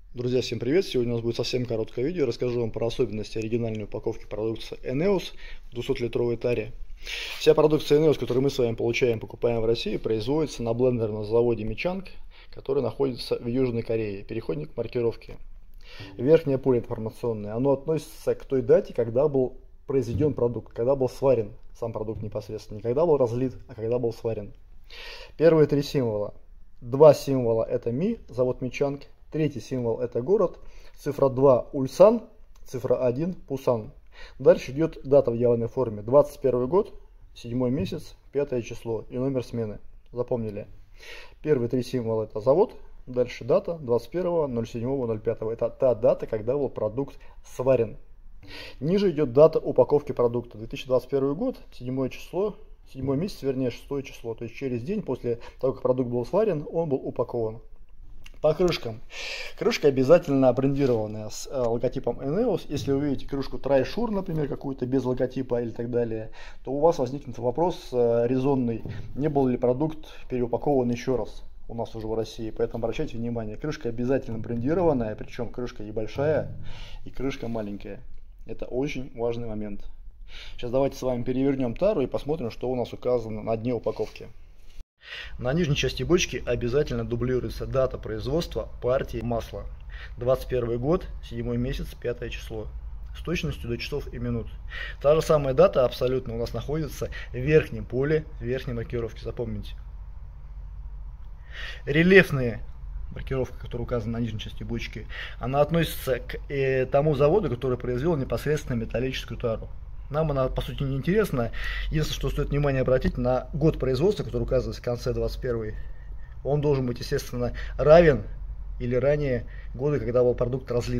Друзья, всем привет! Сегодня у нас будет совсем короткое видео. Расскажу вам про особенности оригинальной упаковки продукции ENEOS в 200-литровой таре. Вся продукция ENEOS, которую мы с вами получаем, покупаем в России, производится на блендерном заводе Мичанг, который находится в Южной Корее. Переходим к маркировке. Верхнее поле информационное, оно относится к той дате, когда был произведен продукт, когда был сварен сам продукт непосредственно. Не когда был разлит, а когда был сварен. Первые три символа. Два символа это МИ, завод Мичанг. Третий символ это город, цифра 2 Ульсан, цифра 1 Пусан. Дальше идет дата в явной форме, 21 год, 7 месяц, 5 число и номер смены. Запомнили? Первые три символа это завод, дальше дата 21.07.05. Это та дата, когда был продукт сварен. Ниже идет дата упаковки продукта, 2021 год, 7 число, 7 месяц, вернее 6 число. То есть через день после того, как продукт был сварен, он был упакован. По крышкам. Крышка обязательно брендированная с логотипом ENEOS. Если вы увидите крышку Trisure, например, какую-то без логотипа или так далее, то у вас возникнет вопрос резонный, не был ли продукт переупакован еще раз у нас уже в России. Поэтому обращайте внимание, крышка обязательно брендированная, причем крышка и большая, и крышка маленькая. Это очень важный момент. Сейчас давайте с вами перевернем тару и посмотрим, что у нас указано на дне упаковки. На нижней части бочки обязательно дублируется дата производства партии масла. 21 год, 7 месяц, 5 число. С точностью до часов и минут. Та же самая дата абсолютно у нас находится в верхнем поле верхней маркировки. Запомните. Рельефная маркировка, которая указана на нижней части бочки, она относится к тому заводу, который произвел непосредственно металлическую тару. Нам она по сути не интересна. Единственное, что стоит внимание обратить на год производства, который указывается в конце 21. Он должен быть, естественно, равен или ранее года, когда был продукт разлит.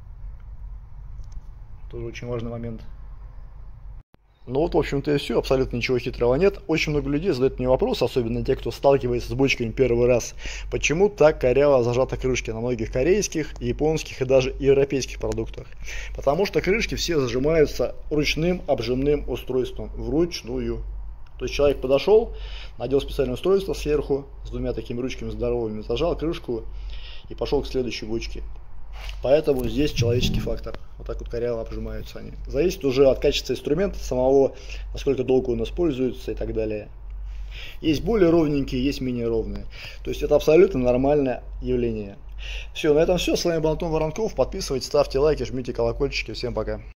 Тоже очень важный момент. Ну вот, в общем-то, и все. Абсолютно ничего хитрого нет. Очень много людей задают мне вопрос, особенно те, кто сталкивается с бочками первый раз. Почему так коряво зажаты крышки на многих корейских, японских и даже европейских продуктах? Потому что крышки все зажимаются ручным обжимным устройством. Вручную. То есть человек подошел, надел специальное устройство сверху с двумя такими ручками здоровыми, зажал крышку и пошел к следующей бочке. Поэтому здесь человеческий фактор. Вот так вот коряво обжимаются они. Зависит уже от качества инструмента самого, насколько долго он используется и так далее. Есть более ровненькие, есть менее ровные. То есть это абсолютно нормальное явление. Все, на этом все. С вами был Антон Воронков. Подписывайтесь, ставьте лайки, жмите колокольчики. Всем пока.